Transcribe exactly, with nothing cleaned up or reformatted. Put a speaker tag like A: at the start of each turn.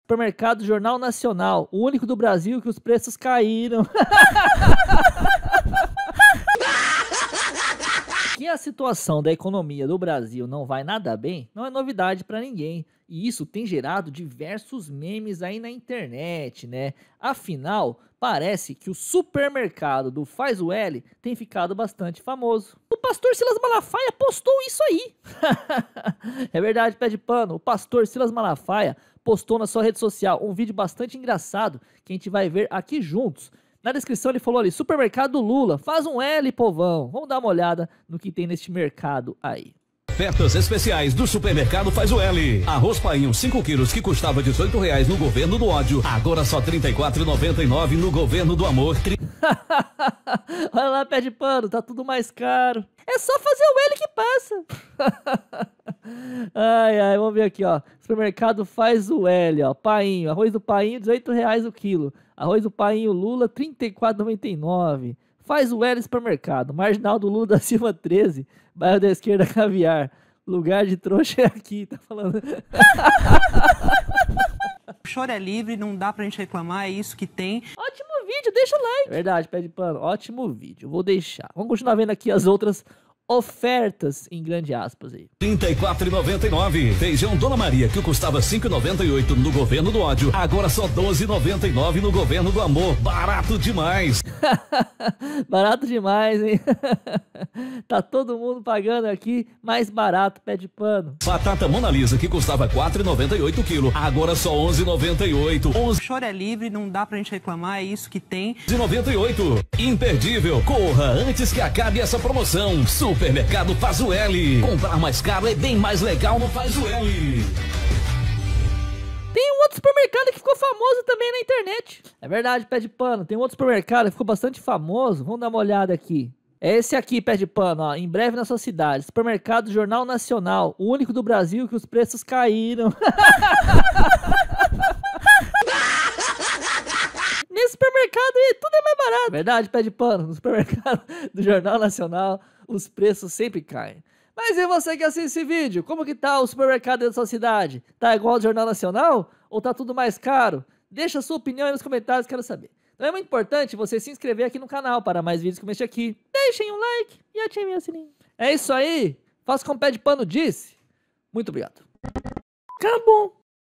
A: Supermercado Jornal Nacional, o único do Brasil que os preços caíram. Que a situação da economia do Brasil não vai nada bem, não é novidade para ninguém. E isso tem gerado diversos memes aí na internet, né? Afinal, parece que o supermercado do Faz o L tem ficado bastante famoso. O pastor Silas Malafaia postou isso aí. É verdade, pé de pano. O pastor Silas Malafaia postou na sua rede social um vídeo bastante engraçado que a gente vai ver aqui juntos. Na descrição ele falou ali, supermercado Lula, faz um L, povão. Vamos dar uma olhada no que tem neste mercado aí.
B: Ofertas especiais do supermercado Faz o L. Arroz painho cinco quilos que custava dezoito reais no governo do ódio, agora só trinta e quatro reais e noventa e nove centavos no governo do amor.
A: Olha lá, pé de pano, tá tudo mais caro. É só fazer o L que passa. Ai, ai, vamos ver aqui, ó. Supermercado Faz o L, ó. Painho, arroz do painho, dezoito reais o quilo. Arroz do painho Lula, trinta e quatro reais e noventa e nove centavos. Faz o L supermercado. Marginal do Lula da Silva treze. Bairro da Esquerda Caviar. Lugar de trouxa é aqui, tá falando.
C: O choro é livre, não dá pra gente reclamar, é isso que tem.
A: Ótimo vídeo, deixa o like. Verdade, pé de pano, ótimo vídeo, vou deixar. Vamos continuar vendo aqui as outras ofertas, em grande aspas aí.
B: trinta e quatro reais e noventa e nove centavos. Feijão Dona Maria, que custava cinco reais e noventa e oito centavos no governo do ódio, agora só doze reais e noventa e nove centavos no governo do amor. Barato demais.
A: Barato demais, hein? Tá todo mundo pagando aqui mais barato, pé de pano.
B: Batata Mona Lisa, que custava quatro reais e noventa e oito centavos quilo, agora só onze reais e noventa e oito centavos. onze
C: O choro é livre, não dá pra gente reclamar, é isso que tem.
B: reais e noventa e oito centavos. Imperdível. Corra antes que acabe essa promoção. Supermercado Faz o L. Comprar mais caro é bem mais legal no Faz o L.
A: Tem um outro supermercado que ficou famoso também na internet. É verdade, pé de pano. Tem um outro supermercado que ficou bastante famoso. Vamos dar uma olhada aqui. É esse aqui, pé de pano, ó. Em breve na sua cidade. Supermercado Jornal Nacional. O único do Brasil que os preços caíram. Nesse supermercado aí, tudo é mais barato. Verdade, pé de pano. No supermercado do Jornal Nacional, os preços sempre caem. Mas e você que assiste esse vídeo? Como que tá o supermercado da sua cidade? Tá igual ao Jornal Nacional? Ou tá tudo mais caro? Deixa a sua opinião aí nos comentários, quero saber. Então é muito importante você se inscrever aqui no canal para mais vídeos como este aqui. Deixem um like e ativem o sininho. É isso aí. Faça como o pé de pano disse. Muito obrigado. Acabou.